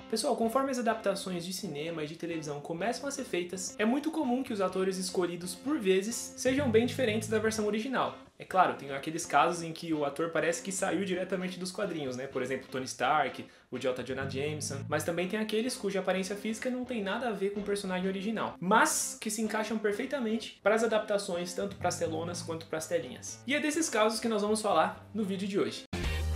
Pessoal, conforme as adaptações de cinema e de televisão começam a ser feitas, é muito comum que os atores escolhidos por vezes sejam bem diferentes da versão original. É claro, tem aqueles casos em que o ator parece que saiu diretamente dos quadrinhos, né? Por exemplo, Tony Stark, o J. Jonah Jameson. Mas também tem aqueles cuja aparência física não tem nada a ver com o personagem original, mas que se encaixam perfeitamente para as adaptações, tanto para as telonas quanto para as telinhas. E é desses casos que nós vamos falar no vídeo de hoje.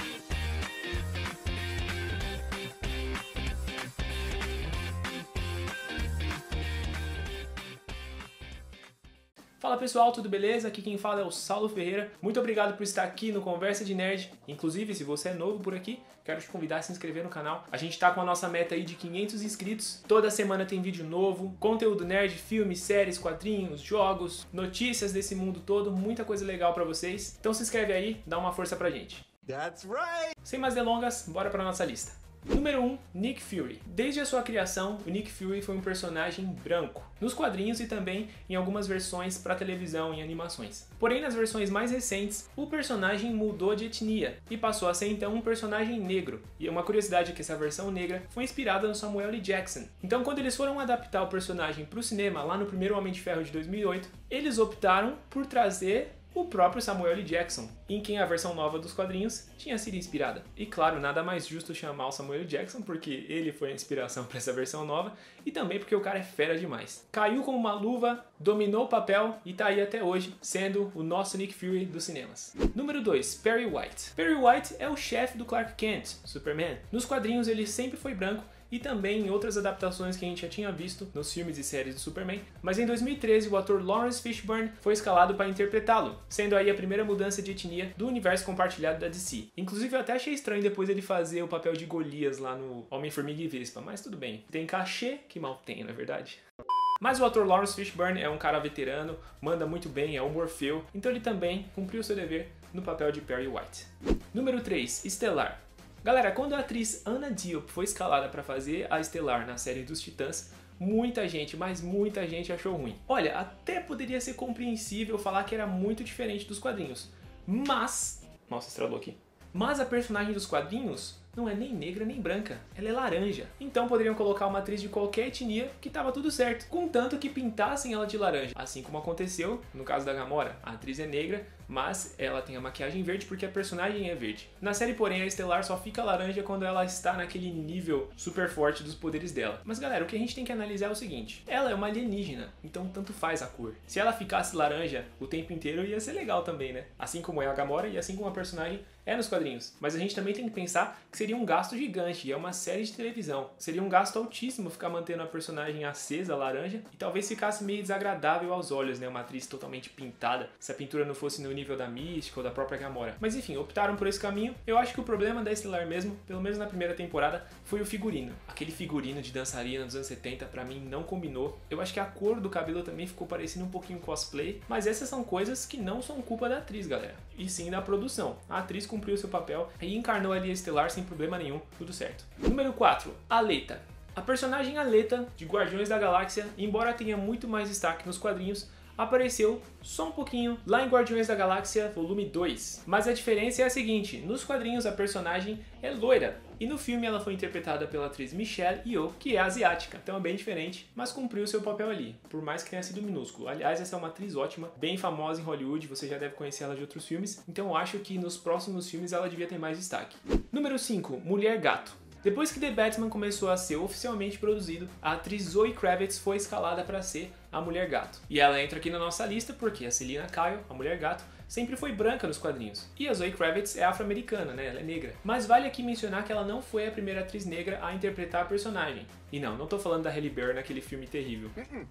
Fala pessoal, tudo beleza? Aqui quem fala é o Saulo Ferreira. Muito obrigado por estar aqui no Conversa de Nerd. Inclusive, se você é novo por aqui, quero te convidar a se inscrever no canal. A gente tá com a nossa meta aí de 500 inscritos. Toda semana tem vídeo novo, conteúdo nerd, filmes, séries, quadrinhos, jogos, notícias desse mundo todo, muita coisa legal pra vocês. Então se inscreve aí, dá uma força pra gente. That's right. Sem mais delongas, bora pra nossa lista. Número 1, Nick Fury. Desde a sua criação, o Nick Fury foi um personagem branco, nos quadrinhos e também em algumas versões para televisão e animações. Porém, nas versões mais recentes, o personagem mudou de etnia e passou a ser então um personagem negro. E uma curiosidade é que essa versão negra foi inspirada no Samuel L. Jackson. Então, quando eles foram adaptar o personagem para o cinema, lá no primeiro Homem de Ferro de 2008, eles optaram por trazer o próprio Samuel L. Jackson, em quem a versão nova dos quadrinhos tinha sido inspirada. E claro, nada mais justo chamar o Samuel L. Jackson, porque ele foi a inspiração para essa versão nova, e também porque o cara é fera demais. Caiu como uma luva, dominou o papel e tá aí até hoje, sendo o nosso Nick Fury dos cinemas. Número 2, Perry White. Perry White é o chefe do Clark Kent, Superman. Nos quadrinhos ele sempre foi branco, e também em outras adaptações que a gente já tinha visto nos filmes e séries do Superman, mas em 2013 o ator Lawrence Fishburne foi escalado para interpretá-lo, sendo aí a primeira mudança de etnia do universo compartilhado da DC. Inclusive eu até achei estranho depois ele fazer o papel de Golias lá no Homem-Formiga e Vespa, mas tudo bem. Tem cachê, que mal tem, não é verdade? Mas o ator Lawrence Fishburne é um cara veterano, manda muito bem, é um Morfeu, então ele também cumpriu seu dever no papel de Perry White. Número 3, Estelar. Galera, quando a atriz Anna Diop foi escalada para fazer a Estelar na série dos Titãs, muita gente, mas muita gente achou ruim. Olha, até poderia ser compreensível falar que era muito diferente dos quadrinhos, mas... Nossa, estralou aqui. Mas a personagem dos quadrinhos não é nem negra nem branca, ela é laranja. Então poderiam colocar uma atriz de qualquer etnia que tava tudo certo, contanto que pintassem ela de laranja. Assim como aconteceu no caso da Gamora. A atriz é negra, mas ela tem a maquiagem verde porque a personagem é verde. Na série, porém, a Estelar só fica laranja quando ela está naquele nível super forte dos poderes dela. Mas galera, o que a gente tem que analisar é o seguinte: ela é uma alienígena, então tanto faz a cor. Se ela ficasse laranja o tempo inteiro ia ser legal também, né? Assim como é a Gamora e assim como a personagem é nos quadrinhos. Mas a gente também tem que pensar que seria um gasto gigante, e é uma série de televisão. Seria um gasto altíssimo ficar mantendo a personagem acesa, laranja, e talvez ficasse meio desagradável aos olhos, né? Uma atriz totalmente pintada, se a pintura não fosse no nível da Mística ou da própria Gamora. Mas enfim, optaram por esse caminho. Eu acho que o problema da Estelar mesmo, pelo menos na primeira temporada, foi o figurino. Aquele figurino de dançarina dos anos 70 pra mim não combinou. Eu acho que a cor do cabelo também ficou parecendo um pouquinho cosplay, mas essas são coisas que não são culpa da atriz, galera, e sim da produção. A atriz cumpriu seu papel e encarnou ali a Estelar sem problema nenhum, tudo certo. Número 4, Aleta. A personagem Aleta, de Guardiões da Galáxia, embora tenha muito mais destaque nos quadrinhos, apareceu só um pouquinho lá em Guardiões da Galáxia Volume 2. Mas a diferença é a seguinte: nos quadrinhos a personagem é loira, e no filme ela foi interpretada pela atriz Michelle Yeoh, que é asiática. Então é bem diferente, mas cumpriu seu papel ali, por mais que tenha sido minúsculo. Aliás, essa é uma atriz ótima, bem famosa em Hollywood, você já deve conhecer ela de outros filmes, então eu acho que nos próximos filmes ela devia ter mais destaque. Número 5, Mulher Gato. Depois que The Batman começou a ser oficialmente produzido, a atriz Zoe Kravitz foi escalada para ser a Mulher Gato. E ela entra aqui na nossa lista porque a Selina Kyle, a Mulher Gato, sempre foi branca nos quadrinhos. E a Zoe Kravitz é afro-americana, né? Ela é negra. Mas vale aqui mencionar que ela não foi a primeira atriz negra a interpretar a personagem. E não tô falando da Halle Berry naquele filme terrível.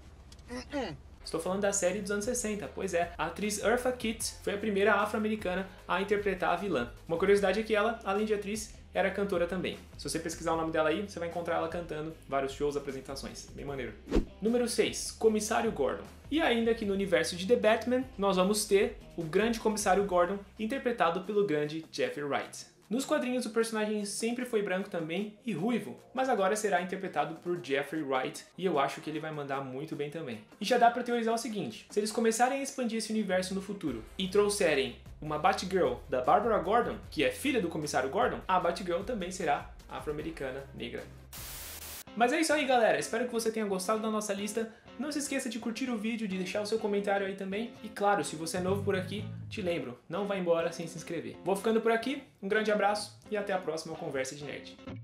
Estou falando da série dos anos 60, pois é, a atriz Eartha Kitt foi a primeira afro-americana a interpretar a vilã. Uma curiosidade é que ela, além de atriz, era cantora também. Se você pesquisar o nome dela aí, você vai encontrar ela cantando vários shows, apresentações. Bem maneiro. Número 6, Comissário Gordon. E ainda que no universo de The Batman, nós vamos ter o grande Comissário Gordon, interpretado pelo grande Jeffrey Wright. Nos quadrinhos o personagem sempre foi branco também e ruivo, mas agora será interpretado por Jeffrey Wright e eu acho que ele vai mandar muito bem também. E já dá pra teorizar o seguinte: se eles começarem a expandir esse universo no futuro e trouxerem uma Batgirl da Barbara Gordon, que é filha do Comissário Gordon, a Batgirl também será afro-americana negra. Mas é isso aí, galera. Espero que você tenha gostado da nossa lista. Não se esqueça de curtir o vídeo, de deixar o seu comentário aí também. E claro, se você é novo por aqui, te lembro, não vai embora sem se inscrever. Vou ficando por aqui, um grande abraço e até a próxima Conversa de Nerd.